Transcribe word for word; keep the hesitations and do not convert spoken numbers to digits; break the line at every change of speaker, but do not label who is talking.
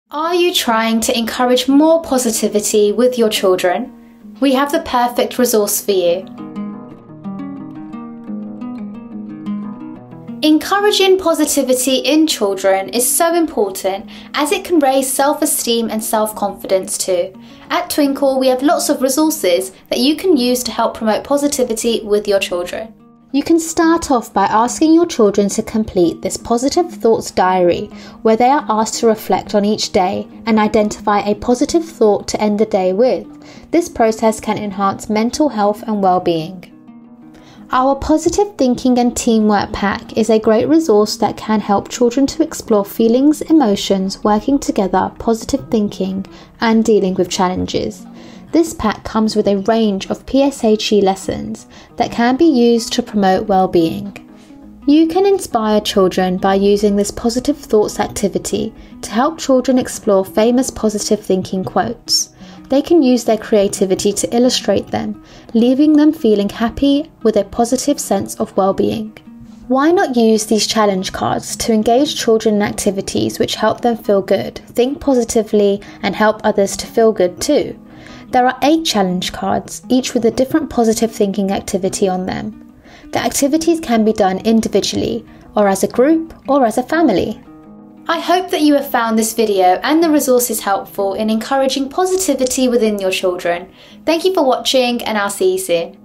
Are you trying to encourage more positivity with your children? We have the perfect resource for you. Encouraging positivity in children is so important as it can raise self-esteem and self-confidence too. At Twinkl, we have lots of resources that you can use to help promote positivity with your children. You can start off by asking your children to complete this positive thoughts diary, where they are asked to reflect on each day and identify a positive thought to end the day with. This process can enhance mental health and well-being. Our Positive Thinking and Teamwork Pack is a great resource that can help children to explore feelings, emotions, working together, positive thinking, and dealing with challenges. This pack comes with a range of P S H E lessons that can be used to promote well-being. You can inspire children by using this positive thoughts activity to help children explore famous positive thinking quotes. They can use their creativity to illustrate them, leaving them feeling happy with a positive sense of well-being. Why not use these challenge cards to engage children in activities which help them feel good, think positively, and help others to feel good too? There are eight challenge cards, each with a different positive thinking activity on them. The activities can be done individually, or as a group, or as a family. I hope that you have found this video and the resources helpful in encouraging positivity within your children. Thank you for watching, and I'll see you soon.